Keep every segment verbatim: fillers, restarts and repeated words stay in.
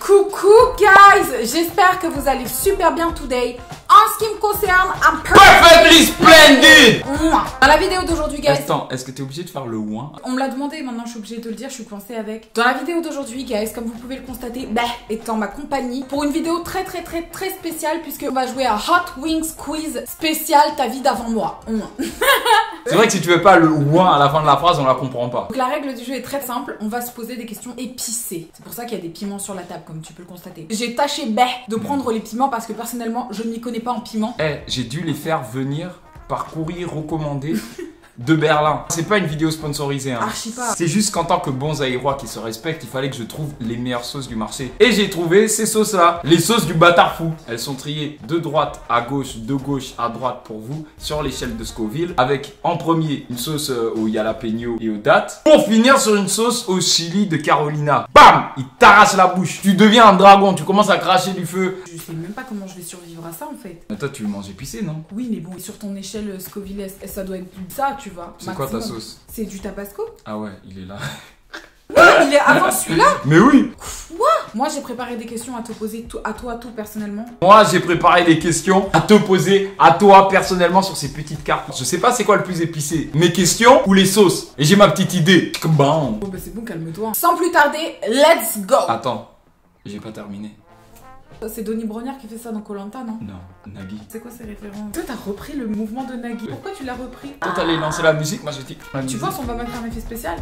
Coucou guys, j'espère que vous allez super bien today. En ce qui me concerne, I'm perfectly splendid. Dans la vidéo d'aujourd'hui guys, Attends, est-ce que t'es obligé de faire le ouin? On me l'a demandé, maintenant je suis obligée de le dire, je suis coincée avec. Dans la vidéo d'aujourd'hui guys, comme vous pouvez le constater, bah, est en ma compagnie pour une vidéo très très très très spéciale puisque on va jouer à Hot Wings Quiz spécial ta vie d'avant moi. C'est vrai que si tu veux pas le ouin à la fin de la phrase, on la comprend pas. Donc la règle du jeu est très simple, on va se poser des questions épicées. C'est pour ça qu'il y a des piments sur la table comme tu peux le constater. J'ai tâché bah, de prendre les piments parce que personnellement je ne m'y connais pas en piment. Eh, hey, j'ai dû les faire venir par courrier recommandé de Berlin. C'est pas une vidéo sponsorisée hein. Archi pas. C'est juste qu'en tant que bon Zaïrois qui se respecte, il fallait que je trouve les meilleures sauces du marché. Et j'ai trouvé ces sauces là, les sauces du bâtard fou. Elles sont triées de droite à gauche, de gauche à droite pour vous sur l'échelle de Scoville. Avec en premier une sauce au jalapeno et aux dattes. Pour finir sur une sauce au chili de Carolina. Bam! Il t'arrache la bouche. Tu deviens un dragon, tu commences à cracher du feu. Je sais même pas comment je vais survivre à ça en fait. Mais toi tu manges épicé non? Oui mais bon, sur ton échelle Scoville, ça doit être ça tu vois. C'est quoi ta sauce? C'est du tabasco. Ah ouais, il est là. Ouais, il est avant celui-là. Mais oui. Quoi? Moi j'ai préparé des questions à te poser à toi tout personnellement. Moi j'ai préparé des questions à te poser à toi personnellement sur ces petites cartes. Je sais pas c'est quoi le plus épicé, mes questions ou les sauces. Et j'ai ma petite idée. Bon. Oh bah c'est bon, calme-toi. Sans plus tarder, let's go. Attends, j'ai pas terminé. C'est Denis Brognard qui fait ça dans Koh Lanta, non? Non, Nagui. C'est quoi ces références? Toi t'as repris le mouvement de Nagui. Pourquoi tu l'as repris? Toi t'allais lancer la musique, moi j'ai dit. Tu penses on va mettre un effet spécial?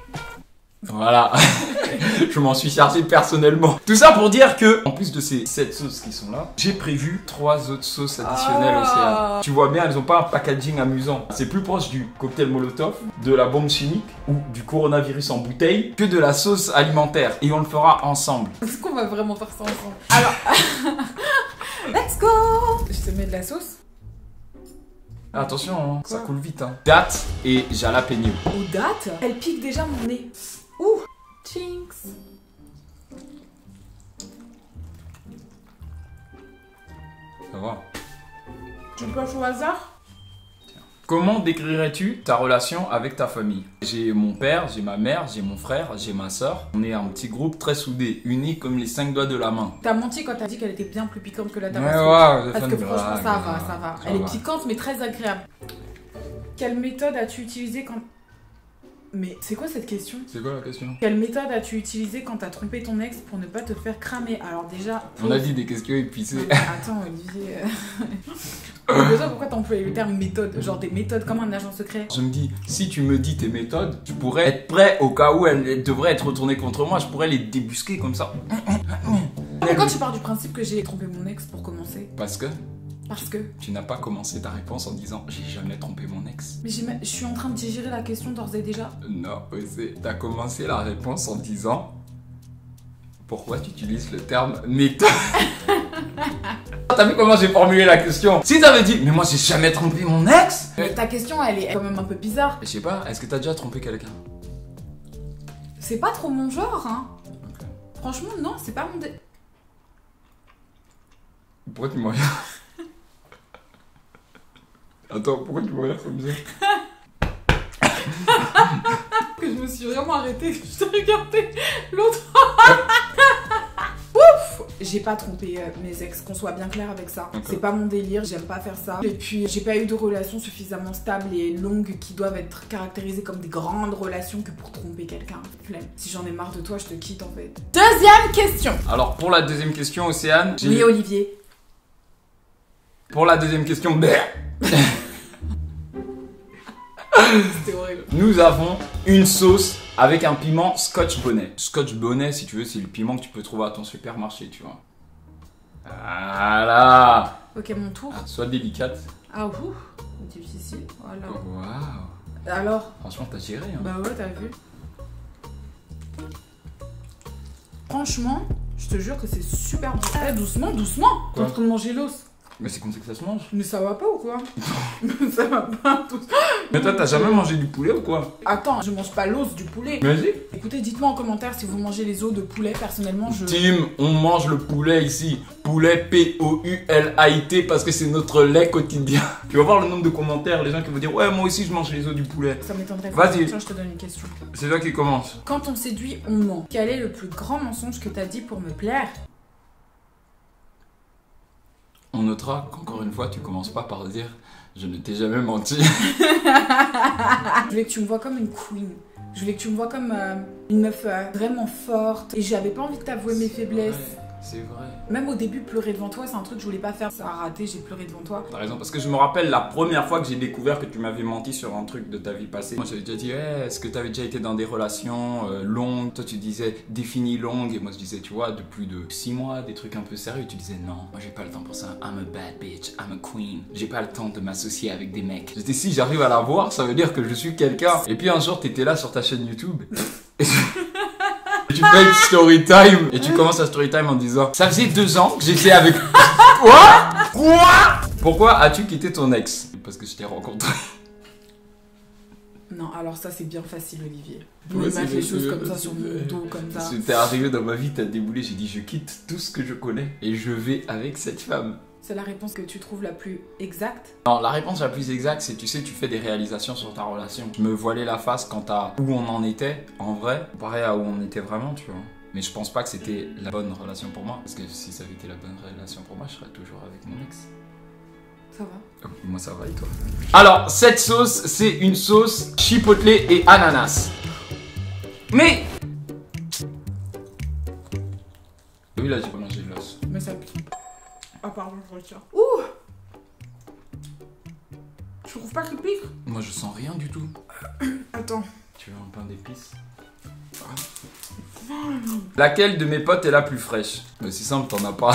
Voilà. Je m'en suis chargé personnellement. Tout ça pour dire que, en plus de ces sept sauces qui sont là, j'ai prévu trois autres sauces additionnelles ah. aussi. Hein. Tu vois bien, elles ont pas un packaging amusant. C'est plus proche du cocktail Molotov, de la bombe chimique ou du coronavirus en bouteille que de la sauce alimentaire. Et on le fera ensemble. Est-ce qu'on va vraiment faire ça ensemble? Alors, let's go. Je te mets de la sauce. Attention, hein, ça coule vite. Hein. Date et jalapeno. Aux dates, elle pique déjà mon nez. Ouh, Jinx. Ça va. Tu me pioches au hasard? Comment décrirais-tu ta relation avec ta famille? J'ai mon père, j'ai ma mère, j'ai mon frère, j'ai ma soeur. On est un petit groupe très soudé, unis comme les cinq doigts de la main. T'as menti quand t'as dit qu'elle était bien plus piquante que la Ouais, tabasco. ouais, Parce que franchement, blague, ça va, ça va. ça Elle va. est piquante mais très agréable. Quelle méthode as-tu utilisée quand... Mais c'est quoi cette question? C'est quoi la question? Quelle méthode as-tu utilisée quand t'as trompé ton ex pour ne pas te faire cramer? Alors déjà... On a dit des questions épicées. Non, mais attends Olivier... Euh... déjà pourquoi t'as employé le terme méthode? Genre des méthodes comme un agent secret? Je me dis, si tu me dis tes méthodes, tu pourrais être prêt au cas où elles devraient être retournées contre moi. Je pourrais les débusquer comme ça. Pourquoi tu pars du principe que j'ai trompé mon ex pour commencer? Parce que Parce que... tu n'as pas commencé ta réponse en disant j'ai jamais trompé mon ex. Mais j'ai ma- je suis en train de digérer la question d'ores et déjà. Non, c'est t'as commencé la réponse en disant pourquoi tu utilises le terme méthode. T'as vu comment j'ai formulé la question? Si t'avais dit mais moi j'ai jamais trompé mon ex. Mais ta question elle est quand même un peu bizarre. Je sais pas, est-ce que t'as déjà trompé quelqu'un? C'est pas trop mon genre hein. Okay. Franchement non, c'est pas mon dé... Pourquoi tu me regardes? Attends, pourquoi tu me regardes comme ça? Que je me suis vraiment arrêtée, que je t'ai regardé l'autre. Ouf. J'ai pas trompé euh, mes ex, qu'on soit bien clair avec ça. Okay. C'est pas mon délire, j'aime pas faire ça. Et puis j'ai pas eu de relations suffisamment stables et longues qui doivent être caractérisées comme des grandes relations que pour tromper quelqu'un. Flemme. Si j'en ai marre de toi, je te quitte en fait. Deuxième question. Alors pour la deuxième question, Océane, j'ai... Oui Olivier. Pour la deuxième question, C'était horrible. nous avons une sauce avec un piment scotch bonnet. Scotch bonnet, si tu veux, c'est le piment que tu peux trouver à ton supermarché, tu vois. Voilà. Ok, mon tour. Ah, sois délicate. Ah ouh, difficile. Voilà. Waouh. Alors. Franchement, t'as géré. Hein. Bah ouais, t'as vu. Franchement, je te jure que c'est super bon. Eh, doucement, doucement. T'es en train de manger l'os. Mais c'est comme ça que ça se mange. Mais ça va pas ou quoi? Ça va pas tout. Mais toi, t'as jamais mangé du poulet ou quoi? Attends, je mange pas l'os du poulet. Vas-y. Écoutez, dites-moi en commentaire si vous mangez les os de poulet. Personnellement, je... Tim, on mange le poulet ici. Poulet P O U L A I T parce que c'est notre lait quotidien. Tu vas voir le nombre de commentaires, les gens qui vont dire ouais, moi aussi je mange les os du poulet. Ça m'étonnerait. Vas-y. Tiens, je te donne une question. C'est toi qui commence. Quand on séduit, on ment. Quel est le plus grand mensonge que t'as dit pour me plaire? On notera qu'encore une fois, tu commences pas par dire je ne t'ai jamais menti. Je voulais que tu me vois comme une queen. Je voulais que tu me vois comme euh, une meuf euh, vraiment forte. Et j'avais pas envie de t'avouer mes faiblesses. C'est vrai. Même au début, pleurer devant toi, c'est un truc que je voulais pas faire. Ça a raté, j'ai pleuré devant toi. T'as raison, parce que je me rappelle la première fois que j'ai découvert que tu m'avais menti sur un truc de ta vie passée. Moi, j'avais déjà dit, hey, est-ce que t'avais déjà été dans des relations euh, longues? Toi, tu disais définies longues. Et moi, je disais, tu vois, de plus de six mois, des trucs un peu sérieux. Tu disais, non, moi, j'ai pas le temps pour ça. I'm a bad bitch, I'm a queen. J'ai pas le temps de m'associer avec des mecs. J'étais, si j'arrive à la voir, ça veut dire que je suis quelqu'un. Et puis un jour, t'étais là sur ta chaîne YouTube. Et tu fais une story time et tu commences à story time en disant ça faisait deux ans que j'étais avec. Quoi? Quoi? Pourquoi as-tu quitté ton ex? Parce que je t'ai rencontré. Non, alors ça c'est bien facile, Olivier. Ouais, Me c'est mettre les bien, choses c'est comme bien, ça sur c'est mon bien. dos, comme ça. T'es arrivé dans ma vie, t'as déboulé, j'ai dit je quitte tout ce que je connais et je vais avec cette femme. C'est la réponse que tu trouves la plus exacte? Non, la réponse la plus exacte, c'est tu sais, tu fais des réalisations sur ta relation. Je me voilais la face quant à où on en était, en vrai, comparé à où on était vraiment, tu vois. Mais je pense pas que c'était la bonne relation pour moi. Parce que si ça avait été la bonne relation pour moi, je serais toujours avec mon ex. Ça va? Oh, moi ça va et toi? Alors, cette sauce, c'est une sauce chipotle et ananas. Mais... Oui, là, j'ai pas mangé de l'os. Mais ça pique. Ah pardon, je retire. Ouh! Tu trouves pas qu'il pique? Moi, je sens rien du tout. Attends. Tu veux un pain d'épices? Laquelle de mes potes est la plus fraîche? Mais c'est simple, t'en as pas.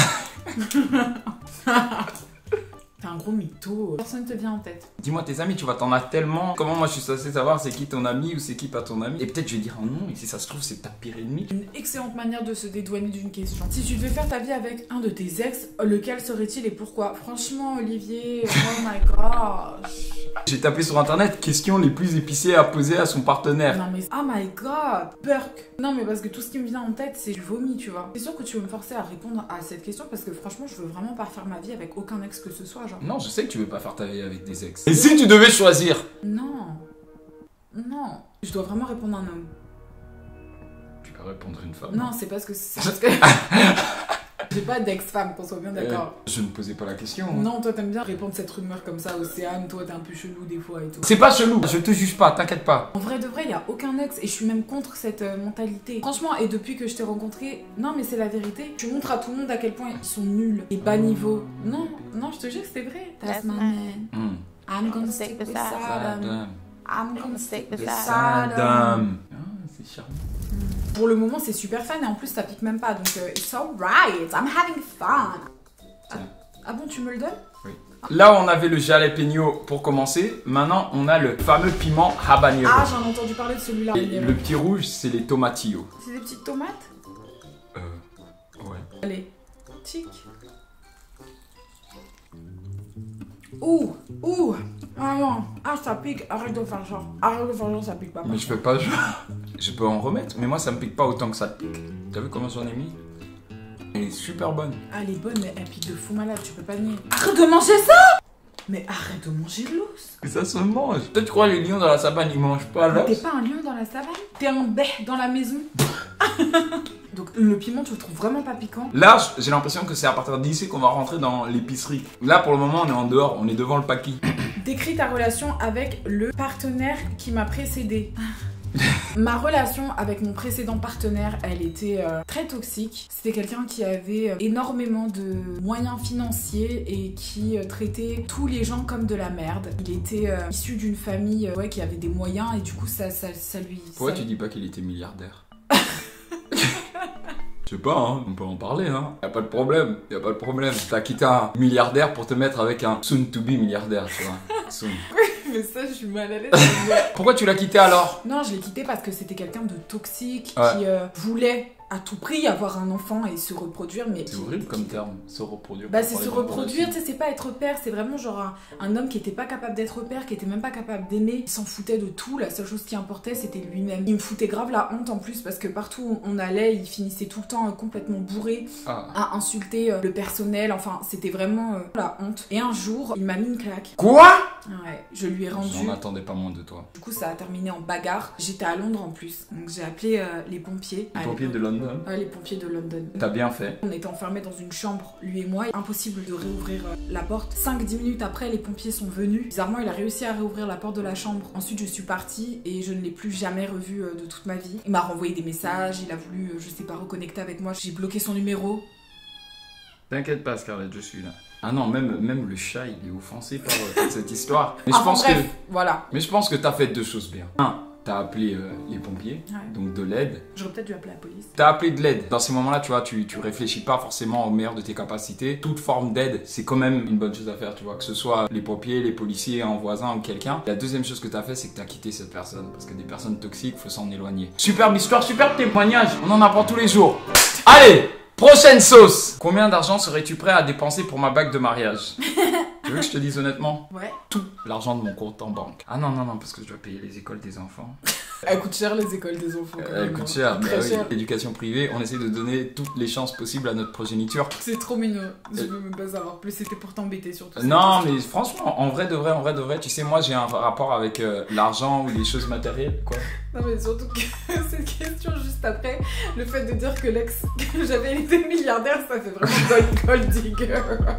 T'es un gros mytho. Personne te vient en tête. Dis-moi tes amis, tu vois, t'en as tellement. Comment moi je suis censé savoir c'est qui ton ami ou c'est qui pas ton ami? Et peut-être je vais dire un nom et si ça se trouve c'est ta pire ennemie. Une excellente manière de se dédouaner d'une question. Si tu devais faire ta vie avec un de tes ex, lequel serait-il et pourquoi? Franchement, Olivier, oh my gosh. J'ai tapé sur internet questions les plus épicées à poser à son partenaire. Non mais oh my god, Burk. Non mais parce que tout ce qui me vient en tête c'est je vomis, tu vois. C'est sûr que tu veux me forcer à répondre à cette question parce que franchement je veux vraiment pas faire ma vie avec aucun ex que ce soit, genre. Non, je sais que tu veux pas faire ta vie avec des ex. Et si tu devais choisir? Non. Non. Je dois vraiment répondre à un homme. Tu peux répondre une femme. Non, c'est parce que c'est parce que j'ai pas d'ex-femme, qu'on soit bien d'accord. Euh, je ne posais pas la question. Non, toi t'aimes bien répondre cette rumeur comme ça, Océane, toi t'es un peu chelou des fois et tout. C'est pas chelou, je te juge pas, t'inquiète pas. En vrai de vrai, y a aucun ex et je suis même contre cette euh, mentalité. Franchement, et depuis que je t'ai rencontré, non mais c'est la vérité. Tu montres à tout le monde à quel point ils sont nuls et bas niveau. Non, non, je te jure que c'est vrai. That's my man. Mm. I'm gonna stick with Saddam. Saddam. I'm gonna stick with Saddam. Saddam. Ah, c'est charmant. Pour le moment, c'est super fun et en plus ça pique même pas, donc euh, it's alright. I'm having fun. Ah, ah bon, tu me le donnes? Oui. Là, on avait le jalapeno pour commencer. Maintenant, on a le fameux piment habanero. Ah, j'en ai entendu parler de celui-là. Et le petit rouge, c'est les tomatillos. C'est des petites tomates? Euh, ouais. Allez, tic. Ouh, ouh. Ah non, ah ça pique, arrête de faire ça. Arrête de faire ça, ça pique pas. Mais je fais pas genre. Je peux en remettre, mais moi ça me pique pas autant que ça te pique. T'as vu comment j'en ai mis? Elle est super bonne. Ah, elle est bonne, mais elle pique de fou malade, tu peux pas nier. Arrête de manger ça! Mais arrête de manger de l'os. Et ça se mange. Toi, tu crois les lions dans la savane, ils mangent pas Mais l'os? t'es pas un lion dans la savane? T'es un bec dans la maison? Donc le piment, tu le trouves vraiment pas piquant? Là, j'ai l'impression que c'est à partir d'ici qu'on va rentrer dans l'épicerie. Là, pour le moment, on est en dehors, on est devant le paquet. Décris ta relation avec le partenaire qui m'a précédé. Ma relation avec mon précédent partenaire, elle était euh, très toxique. C'était quelqu'un qui avait euh, énormément de moyens financiers et qui euh, traitait tous les gens comme de la merde. Il était euh, issu d'une famille euh, ouais, qui avait des moyens et du coup ça, ça, ça lui... Pourquoi ça... tu dis pas qu'il était milliardaire? Je sais pas, hein, on peut en parler, hein. Y'a pas de problème, y a pas de problème. T'as quitté un milliardaire pour te mettre avec un soon-to-be milliardaire, tu vois. Soon. Mais ça, je suis mal à l'aise. Pourquoi tu l'as quitté alors? Non, je l'ai quitté parce que c'était quelqu'un de toxique Ouais. qui euh, voulait à tout prix avoir un enfant et se reproduire. Mais c'est horrible comme terme, se reproduire. Bah c'est se reproduire, tu sais, c'est pas être père, c'est vraiment genre un, un homme qui était pas capable d'être père, qui était même pas capable d'aimer, il s'en foutait de tout, la seule chose qui importait c'était lui-même. Il me foutait grave la honte en plus parce que partout où on allait, il finissait tout le temps euh, complètement bourré, ah. à insulter euh, le personnel, enfin c'était vraiment euh, la honte. Et un jour, il m'a mis une claque. Quoi? Ouais, je lui ai rendu. J'en attendais pas moins de toi. Du coup ça a terminé en bagarre, j'étais à Londres en plus, donc j'ai appelé euh, les pompiers. Les pompiers de London? Ouais, les pompiers de London. T'as bien fait. On était enfermés dans une chambre, lui et moi, impossible de réouvrir euh, la porte. cinq dix minutes après, les pompiers sont venus. Bizarrement, il a réussi à réouvrir la porte de la chambre. Ensuite, je suis partie et je ne l'ai plus jamais revu euh, de toute ma vie. Il m'a renvoyé des messages, il a voulu, euh, je sais pas, reconnecter avec moi. J'ai bloqué son numéro. T'inquiète pas, Scarlett, je suis là. Ah non, même, même le chat, il est offensé par euh, cette histoire. Mais ah, je pense bref, que voilà. Mais je pense que t'as fait deux choses bien. Un, t'as appelé euh, les pompiers, ouais. donc de l'aide. J'aurais peut-être dû appeler la police. T'as appelé de l'aide. Dans ces moments-là, tu vois, tu, tu réfléchis pas forcément au meilleur de tes capacités. Toute forme d'aide, c'est quand même une bonne chose à faire, tu vois. Que ce soit les pompiers, les policiers, un voisin ou quelqu'un. La deuxième chose que t'as fait, c'est que t'as quitté cette personne. Parce que des personnes toxiques, faut s'en éloigner. Superbe histoire, superbe témoignage. On en apprend tous les jours. Allez, prochaine sauce. Combien d'argent serais-tu prêt à dépenser pour ma bague de mariage? Tu veux que je te dise honnêtement? Ouais. Tout l'argent de mon compte en banque. Ah non, non, non, parce que je dois payer les écoles des enfants. Elle coûte cher les écoles des enfants. Euh, elle coûte cher, bah oui. L'éducation privée, on essaie de donner toutes les chances possibles à notre progéniture. C'est trop mignon. Je veux même pas savoir plus, c'était pour t'embêter surtout. Non, mais franchement, en vrai de vrai, en vrai de vrai, tu sais, moi j'ai un rapport avec euh, l'argent ou les choses matérielles, quoi. Non, mais surtout que cette question juste après, le fait de dire que l'ex que j'avais été milliardaire, ça fait vraiment gold, gold digger.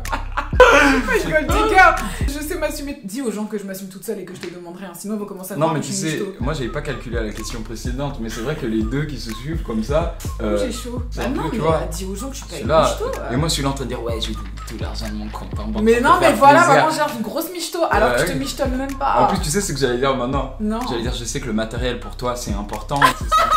Gold digger. Je sais m'assumer. Dis aux gens que je m'assume toute seule et que je te demande rien, sinon ils vont commencer à me Non, mais tu sais, moi j'avais pas calculé à la question précédente, mais c'est vrai que les deux qui se suivent comme ça. Euh, j'ai chaud. Bah non, mais vois, dis aux gens que je suis pas une là, michto. Et euh... moi je suis là en train de dire, ouais, j'ai tout l'argent de mon compte en banque. Mais non, mais voilà, vraiment, j'ai une grosse michto, alors ouais, que je te michtonne même pas. En plus, tu sais ce que j'allais dire maintenant? Non. J'allais dire, je sais que le matériel pour toi c'est important, c'est ça.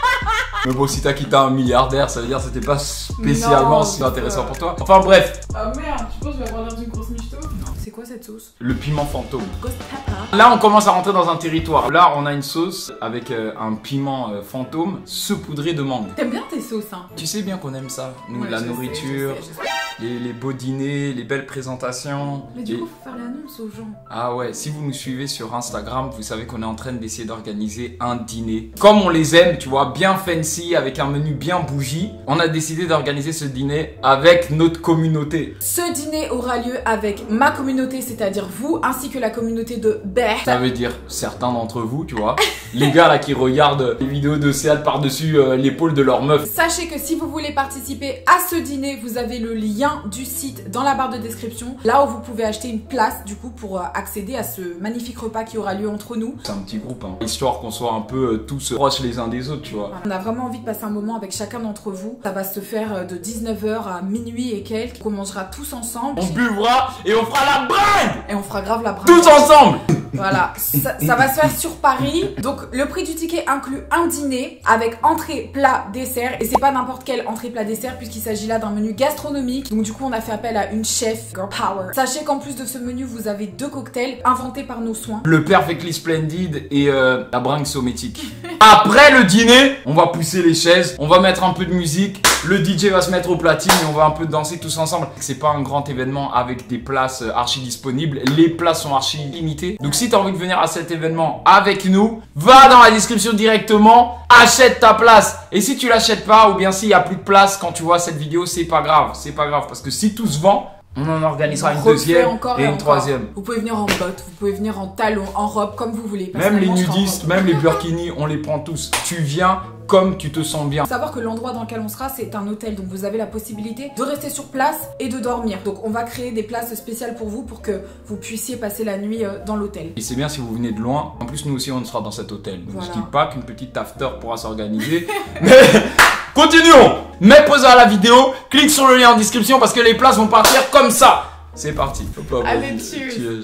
Mais bon, si t'as quitté un milliardaire, ça veut dire que c'était pas spécialement non, si intéressant euh... pour toi. Enfin bref. Ah merde, tu penses que je vais avoir l'air d'une grosse michto? Non. C'est quoi cette sauce? Le piment fantôme. Ghost pepper. Là, on commence à rentrer dans un territoire. Là, on a une sauce avec euh, un piment euh, fantôme saupoudré de mangue. T'aimes bien tes sauces, hein? Tu sais bien qu'on aime ça. Nous, ouais, la nourriture, sais, je sais, je sais. Les, les beaux dîners, les belles présentations. Mais du et... coup, faut faire l'annonce aux gens. Ah ouais, si vous nous suivez sur Instagram, vous savez qu'on est en train d'essayer d'organiser un dîner. Comme on les aime, tu vois, bien fancy, avec un menu bien bougie. On a décidé d'organiser ce dîner avec notre communauté. Ce dîner aura lieu avec ma communauté, c'est-à-dire vous, ainsi que la communauté de Bear. Ça veut dire certains d'entre vous, tu vois. Les gars là qui regardent les vidéos de Céad par-dessus euh, l'épaule de leur meuf. Sachez que si vous voulez participer à ce dîner, vous avez le lien du site dans la barre de description. Là où vous pouvez acheter une place, du coup, pour euh, accéder à ce magnifique repas qui aura lieu entre nous. C'est un petit groupe, hein. Histoire qu'on soit un peu euh, tous proches les uns des autres, tu vois. On a vraiment envie de passer un moment avec chacun d'entre vous. Ça va se faire de dix-neuf heures à minuit et quelques. On mangera tous ensemble. On buvra et on fera la bringue. Et on fera grave la bringue. Tous ensemble. Voilà, ça, ça va se faire sur Paris. Donc le prix du ticket inclut un dîner avec entrée, plat, dessert. Et c'est pas n'importe quel entrée, plat, dessert puisqu'il s'agit là d'un menu gastronomique. Donc du coup on a fait appel à une chef girl power. Sachez qu'en plus de ce menu vous avez deux cocktails inventés par nos soins. Le Perfectly Splendid et euh, la bringue sométique. Après le dîner, on va pousser les chaises, on va mettre un peu de musique, le D J va se mettre au platine et on va un peu danser tous ensemble. C'est pas un grand événement avec des places archi disponibles, les places sont archi limitées. Donc si t'as envie de venir à cet événement avec nous, va dans la description directement, achète ta place. Et si tu l'achètes pas ou bien s'il y a plus de place quand tu vois cette vidéo, c'est pas grave, c'est pas grave parce que si tout se vend, on en organisera une deuxième encore et, et une encore. troisième. Vous pouvez venir en bottes, vous pouvez venir en talons, en robe, comme vous voulez. Même les nudistes, même les burkinis, on les prend tous. Tu viens comme tu te sens bien. Faut savoir que l'endroit dans lequel on sera, c'est un hôtel. Donc vous avez la possibilité de rester sur place et de dormir. Donc on va créer des places spéciales pour vous pour que vous puissiez passer la nuit dans l'hôtel. Et c'est bien si vous venez de loin. En plus, nous aussi, on sera dans cet hôtel. Donc voilà. Je dis pas qu'une petite after pourra s'organiser. Mais continuons. Mets pause à la vidéo, clique sur le lien en description parce que les places vont partir comme ça. C'est parti. Hop, allez, cheers. Cheers.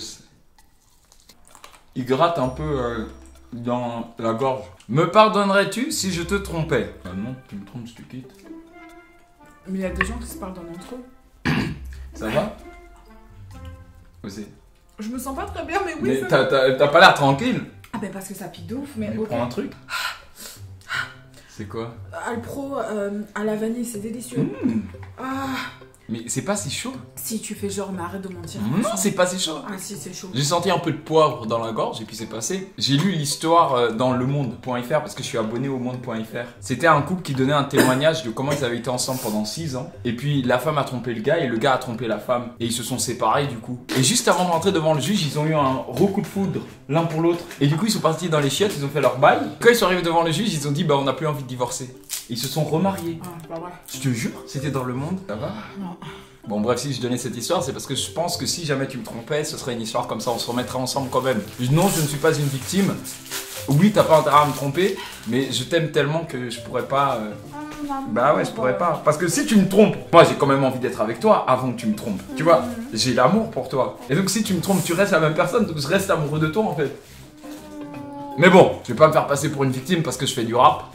Il gratte un peu euh, dans la gorge. Me pardonnerais-tu si je te trompais? Ah non, tu me trompes si tu quittes. Mais il y a des gens qui se pardonnent entre eux. Ça va? Aussi. Je me sens pas très bien, mais oui. Mais t'as pas l'air tranquille. Ah ben parce que ça pique de ouf, mais mais ok. Prends un truc. C'est quoi? Alpro euh, à la vanille, c'est délicieux. Mmh. Ah. Mais c'est pas si chaud. Si tu fais genre, mais arrête de mentir. Non, c'est pas si chaud. Ah si, c'est chaud. J'ai senti un peu de poivre dans la gorge et puis c'est passé. J'ai lu l'histoire euh, dans le monde point F R parce que je suis abonné au monde point F R. C'était un couple qui donnait un témoignage de comment ils avaient été ensemble pendant six ans. Et puis la femme a trompé le gars et le gars a trompé la femme. Et ils se sont séparés du coup. Et juste avant de rentrer devant le juge, ils ont eu un gros coup de foudre l'un pour l'autre. Et du coup, ils sont partis dans les chiottes, ils ont fait leur bail. Quand ils sont arrivés devant le juge, ils ont dit bah on n'a plus envie de divorcer. Et ils se sont remariés. Ah, c'est pas vrai. Je te jure, c'était dans le monde. Ça va? Non. Bon bref, si je donnais cette histoire, c'est parce que je pense que si jamais tu me trompais, ce serait une histoire comme ça, on se remettrait ensemble quand même. Non, je ne suis pas une victime. Oui, t'as pas intérêt à me tromper, mais je t'aime tellement que je pourrais pas... Euh... Bah ouais, je pourrais pas. Parce que si tu me trompes, moi j'ai quand même envie d'être avec toi avant que tu me trompes. Tu vois, j'ai l'amour pour toi. Et donc si tu me trompes, tu restes la même personne, donc je reste amoureux de toi en fait. Mais bon, je vais pas me faire passer pour une victime parce que je fais du rap.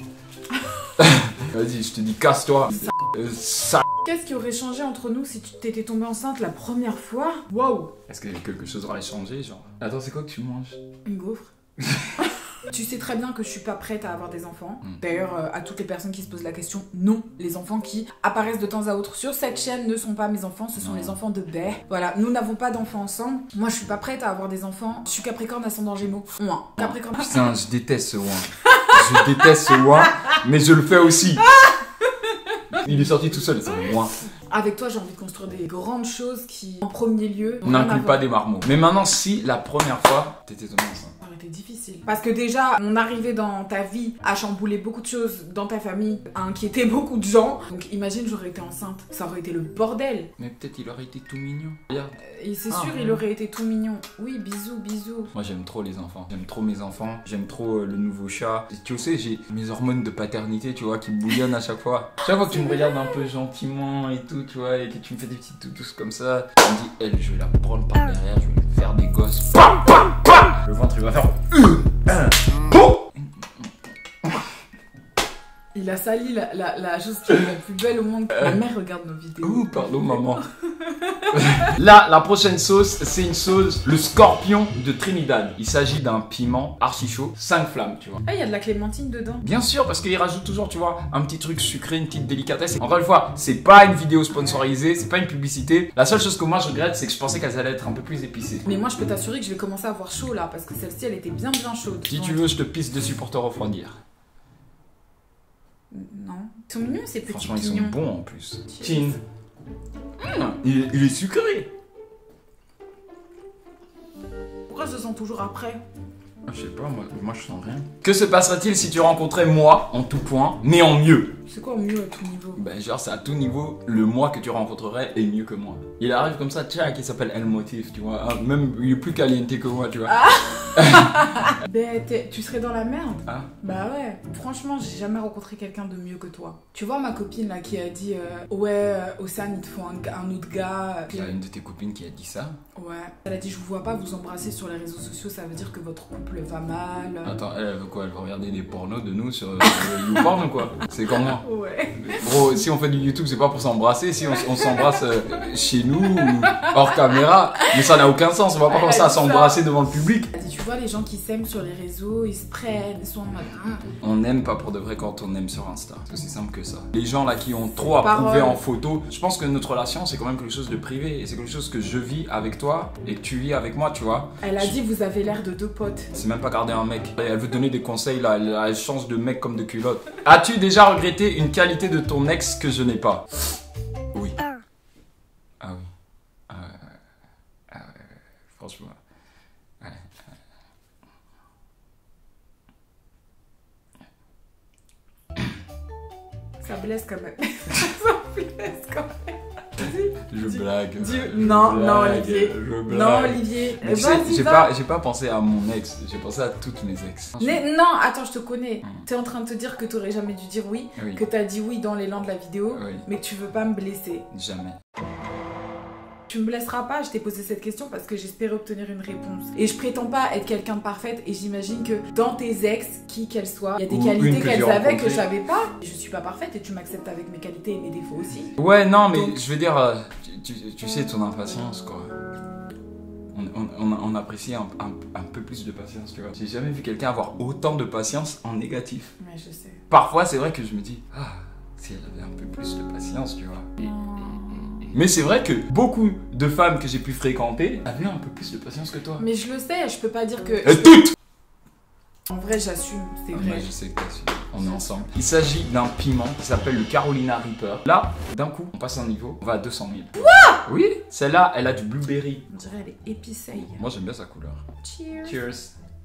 Vas-y, je te dis casse-toi. Euh, ça... Qu'est-ce qui aurait changé entre nous si tu t'étais tombée enceinte la première fois? Waouh! Est-ce que quelque chose aurait changé, genre? Attends, c'est quoi que tu manges? Une gaufre. Tu sais très bien que je suis pas prête à avoir des enfants. Mm. D'ailleurs, euh, à toutes les personnes qui se posent la question, non, les enfants qui apparaissent de temps à autre sur cette chaîne ne sont pas mes enfants, ce sont non. les enfants de Bé. Voilà, nous n'avons pas d'enfants ensemble. Moi, je suis pas prête à avoir des enfants. Je suis Capricorne ascendant Gémeaux. Ouin. Capricorne. Putain, je déteste ce ouin. Je déteste ce ouin, mais je le fais aussi. Il est sorti tout seul, c'est moi. Avec toi, j'ai envie de construire des grandes choses qui, en premier lieu, n'incluent pas des marmots. Mais maintenant, si la première fois, t'étais tombée enceinte. Ça aurait été difficile. Parce que déjà, mon arrivée dans ta vie a chamboulé beaucoup de choses dans ta famille, a inquiété beaucoup de gens. Donc imagine, j'aurais été enceinte. Ça aurait été le bordel. Mais peut-être il aurait été tout mignon. Regarde. Et c'est ah, sûr, ouais. il aurait été tout mignon. Oui, bisous, bisous. Moi, j'aime trop les enfants. J'aime trop mes enfants. J'aime trop euh, le nouveau chat. Et tu sais, j'ai mes hormones de paternité, tu vois, qui bouillonnent à chaque fois. Chaque fois que tu me regardes un peu gentiment et tout, tu vois, et que tu me fais des petites toutous comme ça, tu me dis, elle, je vais la prendre par derrière, je vais lui faire des gosses. Pam, pam, pam. Le ventre, il va faire. Il a sali la, la, la chose qui est la plus belle au monde. Euh... Ma mère regarde nos vidéos. Ouh, pardon, maman. Là, la prochaine sauce, c'est une sauce, le scorpion de Trinidad. Il s'agit d'un piment archi chaud, cinq flammes, tu vois. Ah, il y a de la clémentine dedans. Bien sûr, parce qu'il rajoute toujours, tu vois, un petit truc sucré, une petite délicatesse. Encore une fois, c'est pas une vidéo sponsorisée, c'est pas une publicité. La seule chose que moi je regrette, c'est que je pensais qu'elles allaient être un peu plus épicées. Mais moi, je peux t'assurer que je vais commencer à avoir chaud là, parce que celle-ci, elle était bien bien chaude. Si tu veux, je te pisse dessus pour te refroidir. Non. Ils sont mignons ces petits Franchement, pignons. ils sont bons en plus. Chin. Mmh, il, il est sucré. Pourquoi je le sens toujours après? Je sais pas, moi, moi je sens rien. Que se passerait-il si tu rencontrais moi en tout point, mais en mieux? C'est quoi mieux à tout niveau? Ben genre c'est à tout niveau, le moi que tu rencontrerais est mieux que moi. Il arrive comme ça, tiens, qui s'appelle El Motif, tu vois. Ah, même il est plus caliente que moi, tu vois. Ah. Ben tu serais dans la merde. Ah. Bah ouais. Franchement, j'ai jamais rencontré quelqu'un de mieux que toi. Tu vois ma copine là qui a dit euh, ouais, euh, Océane, il te faut un, un autre gars. Il y a une de tes copines qui a dit ça? Ouais. Elle a dit je vous vois pas vous embrasser sur les réseaux sociaux, ça veut dire que votre couple va mal. Attends, elle veut quoi? Elle veut regarder des pornos de nous sur euh, YouPorn ou quoi? C'est comment? Ouais. Gros, si on fait du YouTube, c'est pas pour s'embrasser. Si on, on s'embrasse euh, chez nous ou hors caméra, mais ça n'a aucun sens. On va pas commencer à s'embrasser devant le public. Elle dit, tu vois, les gens qui s'aiment sur les réseaux, ils se prennent, ils sont en mode. On n'aime pas pour de vrai quand on aime sur Insta. C'est aussi simple que ça. Les gens là qui ont trop à prouver en photo, je pense que notre relation c'est quand même quelque chose de privé et c'est quelque chose que je vis avec toi et que tu vis avec moi, tu vois. Elle a je... dit, vous avez l'air de deux potes. C'est même pas garder un mec. Elle veut donner des conseils là, elle, elle change de mec comme de culotte. As-tu déjà regretté une qualité de ton ex que je n'ai pas? Oui. Ah oui. Ah ouais. Ah ouais. Franchement. Ouais. Ça blesse quand même. Ça blesse quand même. Je dis, blague. Dis, non, blague, non, Olivier. Je blague. Non, Olivier. J'ai pas, j'ai pas pensé à mon ex, j'ai pensé à toutes mes ex. Mais, non, attends, je te connais. Mmh. T'es en train de te dire que t'aurais jamais dû dire oui, oui. que t'as dit oui dans l'élan de la vidéo, oui. mais que tu veux pas me blesser. Jamais. Tu me blesseras pas, je t'ai posé cette question parce que j'espérais obtenir une réponse. Et je prétends pas être quelqu'un de parfaite et j'imagine que dans tes ex, qui qu'elles soient, il y a des Ou qualités qu'elles avaient que je savais pas. Je suis pas parfaite et tu m'acceptes avec mes qualités et mes défauts aussi. Ouais, non, mais Donc... je veux dire, tu, tu, tu sais ton impatience quoi. on, on, on, on apprécie un, un, un peu plus de patience, tu vois. J'ai jamais vu quelqu'un avoir autant de patience en négatif. Mais je sais. Parfois, c'est vrai que je me dis, ah, si elle avait un peu plus de patience, tu vois. Et, et, et, et. Mais c'est vrai que beaucoup de femmes que j'ai pu fréquenter avaient un peu plus de patience que toi. Mais je le sais, je peux pas dire que... Et toutes. En vrai, j'assume, c'est Ah, vrai. moi, je sais que t'assumes. On est ensemble. Il s'agit d'un piment qui s'appelle le Carolina Reaper. Là, d'un coup, on passe un niveau, on va à deux cent mille. Quoi? Oui, celle-là, elle a du blueberry. On dirait elle est épicée. Moi, j'aime bien sa couleur. Cheers. Cheers.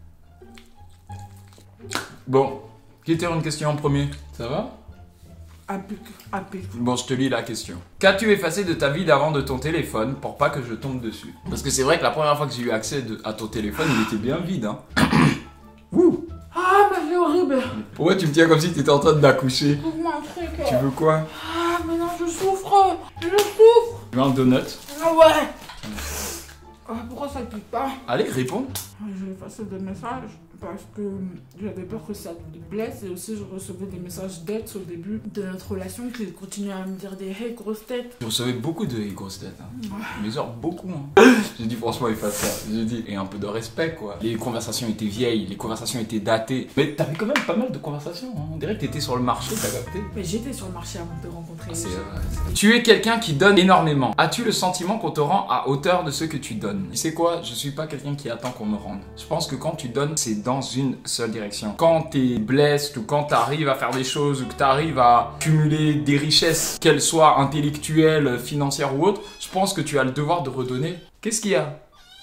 Bon, qui tire une question en premier? Ça va? Applique, applique. Bon, je te lis la question. Qu'as-tu effacé de ta vie d'avant de ton téléphone pour pas que je tombe dessus? Parce que c'est vrai que la première fois que j'ai eu accès de, à ton téléphone, il était bien vide, hein. Ouh. Ah, mais c'est horrible. Pourquoi tu me tiens comme si tu étais en train d'accoucher? Trouve-moi un truc. Tu veux quoi? Ah, mais non, je souffre. Je souffre. Tu veux un donut? Ah ouais. Ah, pourquoi ça pique pas? Allez, réponds. J'ai effacé des messages parce que j'avais peur que ça te blesse et aussi je recevais des messages d'aide au début de notre relation qui continuaient à me dire des hey grosse tête. Je recevais beaucoup de grosses têtes, hein. Ouais. Mais genre beaucoup, hein. J'ai dit franchement efface ça. J'ai dit et un peu de respect quoi. Les conversations étaient vieilles, les conversations étaient datées. Mais t'avais quand même pas mal de conversations, hein. On dirait que t'étais sur le marché, t'as capté. Mais j'étais sur le marché avant de te rencontrer. C'est vrai. Tu es quelqu'un qui donne énormément. As-tu le sentiment qu'on te rend à hauteur de ce que tu donnes? Tu sais quoi? Je suis pas quelqu'un qui attend qu'on me rende. Je pense que quand tu donnes, c'est dans une seule direction. Quand t'es blessé ou quand t'arrives à faire des choses ou que t'arrives à cumuler des richesses, qu'elles soient intellectuelles, financières ou autres, je pense que tu as le devoir de redonner. Qu'est-ce qu'il y a?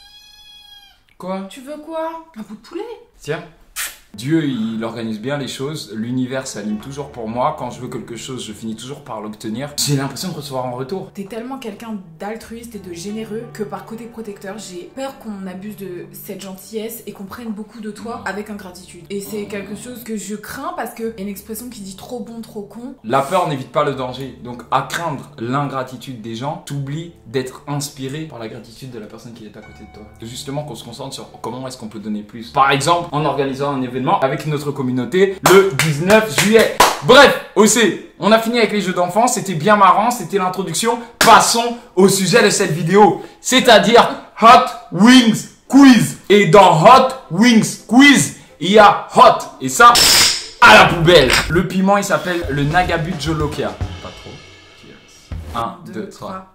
Quoi? Tu veux quoi? Un bout de poulet? Tiens. Dieu, il organise bien les choses, l'univers s'aligne toujours pour moi, quand je veux quelque chose, je finis toujours par l'obtenir. J'ai l'impression de recevoir en retour. T'es tellement quelqu'un d'altruiste et de généreux que par côté protecteur, j'ai peur qu'on abuse de cette gentillesse et qu'on prenne beaucoup de toi avec ingratitude. Et c'est quelque chose que je crains parce qu'il y a une expression qui dit trop bon, trop con. La peur n'évite pas le danger, donc à craindre l'ingratitude des gens, t'oublies d'être inspiré par la gratitude de la personne qui est à côté de toi. C'est justement qu'on se concentre sur comment est-ce qu'on peut donner plus. Par exemple, en organisant un événement avec notre communauté le dix-neuf juillet. Bref, aussi, on a fini avec les jeux d'enfants, c'était bien marrant, c'était l'introduction. Passons au sujet de cette vidéo, c'est-à-dire Hot Wings Quiz. Et dans Hot Wings Quiz, il y a Hot, et ça, à la poubelle. Le piment, il s'appelle le Nagabu Jolokia. Pas trop. Cheers. un, deux, trois.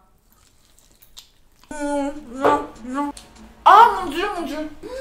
Non, non, non. Ah mon dieu, mon dieu.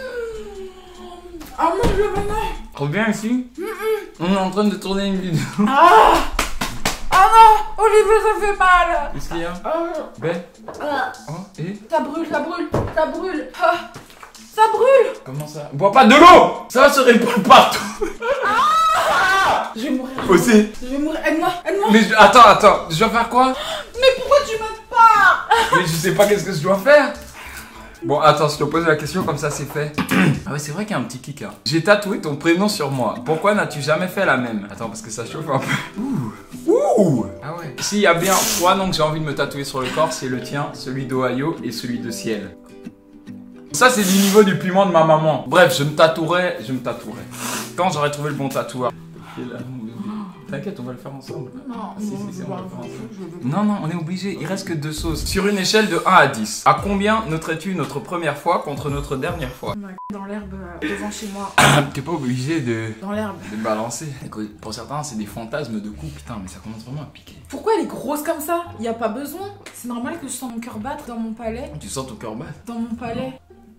Ah mon dieu, maman. Trop bien ici. Mm -mm. On est en train de tourner une vidéo. Ah. Ah non, Olivier, ça fait mal. Qu'est-ce qu'il y a? Ah. Ben. Ah. Oh, et ça brûle, ça brûle, ça brûle. Ah. Ça brûle. Comment ça? Bois pas de l'eau. Ça va se répandre partout. Ah. Je vais mourir. Aussi. Je vais mourir. Aide-moi, aide-moi. Mais je... attends, attends. Je dois faire quoi? Mais pourquoi tu m'aides pas? Mais je sais pas qu'est-ce que je dois faire. Bon, attends, je te pose la question comme ça, c'est fait. Ah ouais, c'est vrai qu'il y a un petit kick, hein. J'ai tatoué ton prénom sur moi. Pourquoi n'as-tu jamais fait la même? Attends, parce que ça chauffe un peu. Ouh. Ouh. Ah ouais. S'il y a bien trois noms que j'ai envie de me tatouer sur le corps, c'est le tien, celui d'Ohio et celui de Ciel. Ça, c'est du niveau du piment de ma maman. Bref, je me tatouerai, je me tatouerai. Quand j'aurai trouvé le bon tatoueur. T'inquiète, on va le faire ensemble. Non, si, non, si, si, on va le faire ensemble. veux... non, non, on est obligé. Il reste que deux sauces. Sur une échelle de un à dix, à combien noterais-tu notre première fois contre notre dernière fois? Dans l'herbe devant chez moi. T'es pas obligé de... Dans l'herbe. de balancer. Pour certains, c'est des fantasmes de coups. Putain, mais ça commence vraiment à piquer. Pourquoi elle est grosse comme ça? Y a pas besoin. C'est normal que je sens mon cœur battre dans mon palais. Tu sens ton cœur battre? Dans mon palais.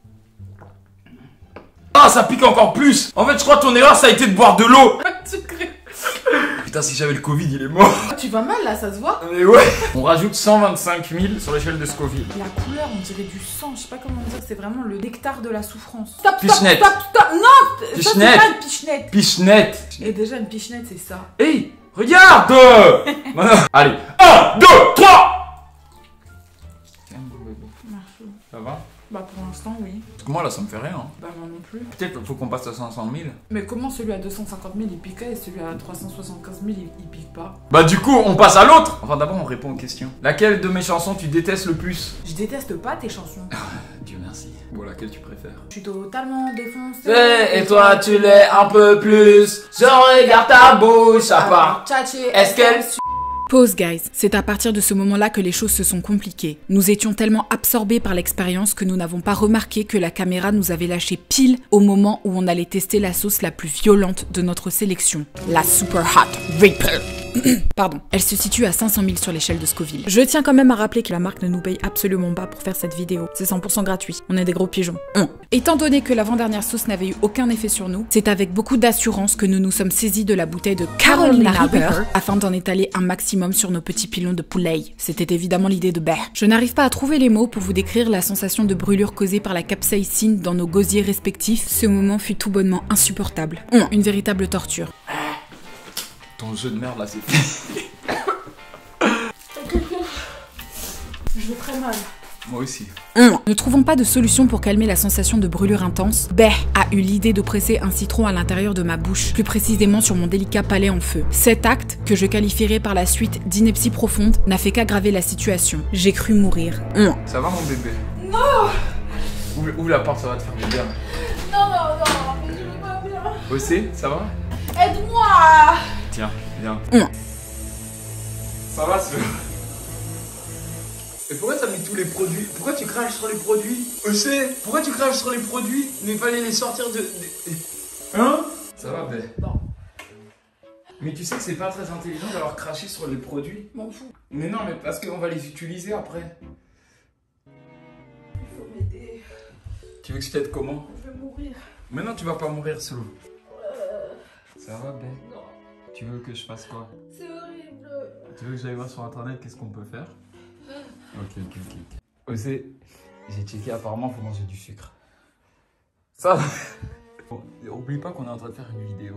Ah, ça pique encore plus. En fait, je crois que ton erreur, ça a été de boire de l'eau. Tu crées. Putain, si j'avais le Covid, il est mort. Tu vas mal là, ça se voit. Mais ouais. On rajoute cent vingt-cinq mille sur l'échelle de Scoville. La couleur, on dirait du sang. Je sais pas comment dire. C'est vraiment le nectar de la souffrance. Stop, stop, Pichenette. stop, stop. Non, Pichenette. ça c'est pas une pichenette. Pichenette. Et déjà, une pichenette, c'est ça. Hey, regarde. Allez, un, deux, trois. Ça va? Bah pour l'instant, oui. Parce que moi là, ça me fait rien. Hein. Bah moi non plus. Peut-être qu'il faut qu'on passe à cinq cent mille. Mais comment celui à deux cent cinquante mille il piquait et celui à trois cent soixante-quinze mille il, il pique pas? Bah du coup, on passe à l'autre. Enfin d'abord, on répond aux questions. Laquelle de mes chansons tu détestes le plus? Je déteste pas tes chansons. Dieu merci. Bon, laquelle tu préfères? Je suis totalement défoncée. Et toi, tu l'es un peu plus. Je regarde ta bouche à part. Tchatché, Est-ce qu'elle... Pause guys, c'est à partir de ce moment-là que les choses se sont compliquées. Nous étions tellement absorbés par l'expérience que nous n'avons pas remarqué que la caméra nous avait lâché pile au moment où on allait tester la sauce la plus violente de notre sélection, la Super Hot Reaper. Pardon. Elle se situe à cinq cent mille sur l'échelle de Scoville. Je tiens quand même à rappeler que la marque ne nous paye absolument pas pour faire cette vidéo. C'est cent pour cent gratuit. On est des gros pigeons. Hum. Étant donné que l'avant-dernière sauce n'avait eu aucun effet sur nous, c'est avec beaucoup d'assurance que nous nous sommes saisis de la bouteille de Carolina Reaper afin d'en étaler un maximum sur nos petits pilons de poulet. C'était évidemment l'idée de Bear. Je n'arrive pas à trouver les mots pour vous décrire la sensation de brûlure causée par la capsaïcine dans nos gosiers respectifs. Ce moment fut tout bonnement insupportable. Hum. Une véritable torture. Ton jeu de merde là, c'est fait. Je vais très mal. Moi aussi. Mmh. Ne trouvant pas de solution pour calmer la sensation de brûlure intense, Bé a eu l'idée de presser un citron à l'intérieur de ma bouche, plus précisément sur mon délicat palais en feu. Cet acte, que je qualifierai par la suite d'ineptie profonde, n'a fait qu'aggraver la situation. J'ai cru mourir. Mmh. Ça va mon bébé? Non. Ouvre, ouvre la porte, ça va te faire du bien. Non, non, non, mais je vais pas bien. Aussi, ça va? Aide-moi. Tiens, viens. Mmh. Ça va, ce... Et pourquoi t'as mis tous les produits? Pourquoi tu craches sur les produits? Aussi, pourquoi tu craches sur les produits? Mais il fallait les sortir de... de... Hein? Ça va, Bé? Non. Mais tu sais que c'est pas très intelligent d'avoir craché sur les produits? M'en fous. Mais non, mais parce qu'on va les utiliser après. Il faut m'aider. Tu veux que je t'aide comment? Je vais mourir. Mais non, tu vas pas mourir, Solo. Euh... Ça va, Bé? Non. Tu veux que je fasse quoi? C'est horrible. Tu veux que j'aille voir sur internet qu'est-ce qu'on peut faire? Ok, ok, ok. ok. Osé, j'ai checké, apparemment, faut manger du sucre. Ça va. Bon, oublie pas qu'on est en train de faire une vidéo.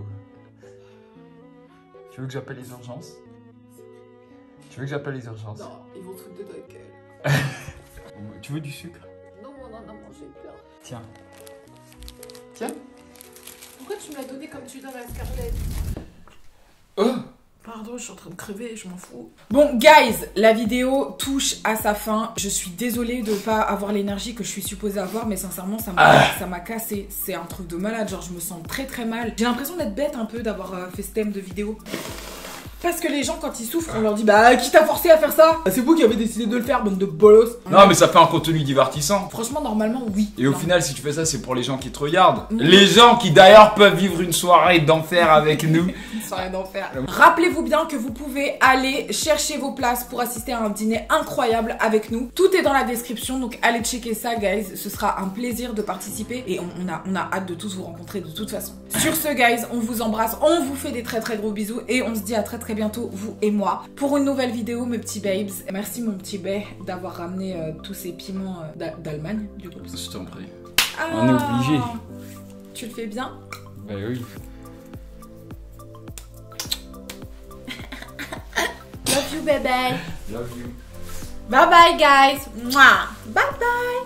Tu veux que j'appelle les urgences? Tu veux que j'appelle les urgences? Non, ils vont se foutre de ta gueule. Tu veux du sucre? Non, on en a mangé plein. Tiens. Tiens. Pourquoi tu me l'as donné comme tu donnes à Scarlett? Oh! Pardon, je suis en train de crever, je m'en fous. Bon, guys, la vidéo touche à sa fin. Je suis désolée de pas avoir l'énergie que je suis supposée avoir, mais sincèrement, ça m'a ah. ça m'a cassé. C'est un truc de malade, genre je me sens très très mal. J'ai l'impression d'être bête un peu d'avoir euh, fait ce thème de vidéo. Parce que les gens, quand ils souffrent, on leur dit bah qui t'a forcé à faire ça? C'est vous qui avez décidé de le faire, bande de bolos. Non, ouais. Mais ça fait un contenu divertissant. Franchement, normalement, oui. Et au non. final, si tu fais ça, c'est pour les gens qui te regardent. Mmh. Les gens qui d'ailleurs peuvent vivre une soirée d'enfer avec nous. Une soirée d'enfer. Rappelez-vous bien que vous pouvez aller chercher vos places pour assister à un dîner incroyable avec nous. Tout est dans la description, donc allez checker ça, guys. Ce sera un plaisir de participer et on, on, a, on a hâte de tous vous rencontrer de toute façon. Sur ce, guys, on vous embrasse, on vous fait des très très gros bisous et on se dit à très très bientôt, vous et moi, pour une nouvelle vidéo, mes petits babes. Merci mon petit Bé d'avoir ramené euh, tous ces piments euh, d'Allemagne, du coup. Je t'en prie. Ah, on est obligé. Tu le fais bien? Bah oui. Love you, baby. Love you. Bye bye, guys. Mouah. Bye bye.